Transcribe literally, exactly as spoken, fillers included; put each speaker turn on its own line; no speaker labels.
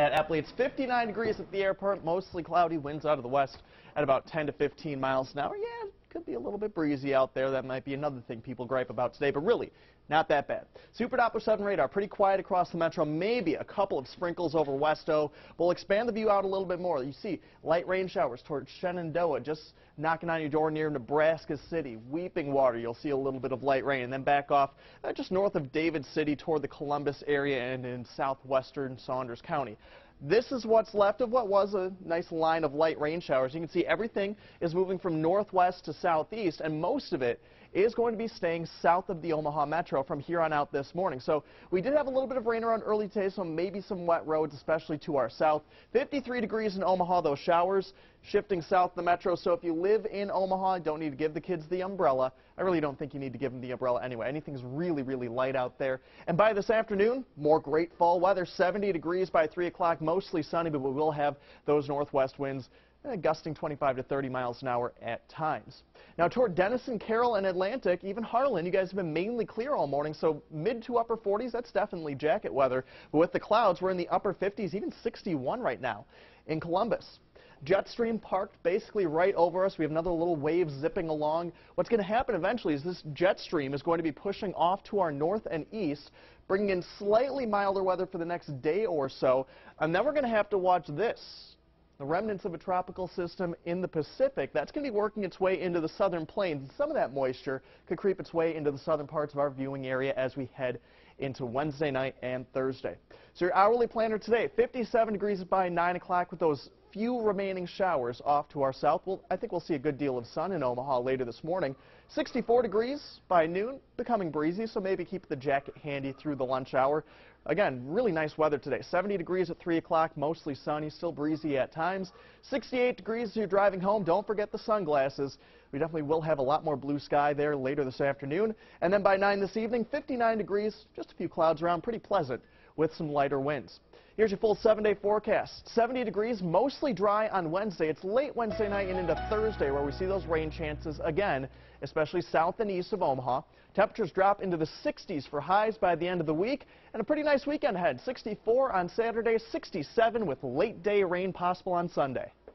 at Epley. It's fifty-nine degrees at the airport, mostly cloudy, winds out of the west at about ten to fifteen miles an hour. Yeah, it could be a little bit breezy out there. That might be another thing people gripe about today, but really not that bad. Super Doppler seven radar, pretty quiet across the metro, maybe a couple of sprinkles over Westo. We'll expand the view out a little bit more. You see light rain showers towards Shenandoah, just knocking on your door near Nebraska City. Weeping Water, you'll see a little bit of light rain, and then back off uh, just north of David City toward the Columbus area and in southwestern Saunders County. This is what's left of what was a nice line of light rain showers. You can see everything is moving from northwest to southeast, and most of it is going to be staying south of the Omaha Metro from here on out this morning. So we did have a little bit of rain around early today, so maybe some wet roads, especially to our south. fifty-three degrees in Omaha, those showers shifting south of the Metro. So if you live in Omaha, don't need to give the kids the umbrella. I really don't think you need to give them the umbrella anyway. Anything's really, really light out there. And by this afternoon, more great fall weather. seventy degrees by three o'clock, mostly sunny, but we will have those northwest winds eh, gusting twenty-five to thirty miles an hour at times. Now toward Denison, Carroll, and Atlantic, even Harlan, you guys have been mainly clear all morning, so mid to upper forties, that's definitely jacket weather. But with the clouds, we're in the upper fifties, even sixty-one right now. In Columbus, Jetstream parked basically right over us. We have another little wave zipping along. What's going to happen eventually is this jet stream is going to be pushing off to our north and east, bringing in slightly milder weather for the next day or so. And then we're going to have to watch this. The remnants of a tropical system in the Pacific, that's going to be working its way into the southern plains. And some of that moisture could creep its way into the southern parts of our viewing area as we head into Wednesday night and Thursday. So your hourly planner today, fifty-seven degrees by nine o'clock with those few remaining showers off to our south. We'll, I think we'll see a good deal of sun in Omaha later this morning. sixty-four degrees by noon, becoming breezy, so maybe keep the jacket handy through the lunch hour. Again, really nice weather today. seventy degrees at three o'clock, mostly sunny, still breezy at times. sixty-eight degrees as you're driving home. Don't forget the sunglasses. We definitely will have a lot more blue sky there later this afternoon. And then by nine this evening, fifty-nine degrees, just a few clouds around, pretty pleasant with some lighter winds. Here's your full seven-day forecast. seventy degrees, mostly dry on Wednesday. It's late Wednesday night and into Thursday where we see those rain chances again, especially south and east of Omaha. Temperatures drop into the sixties for highs by the end of the week, and a pretty nice weekend ahead. sixty-four on Saturday, sixty-seven with late day rain possible on Sunday.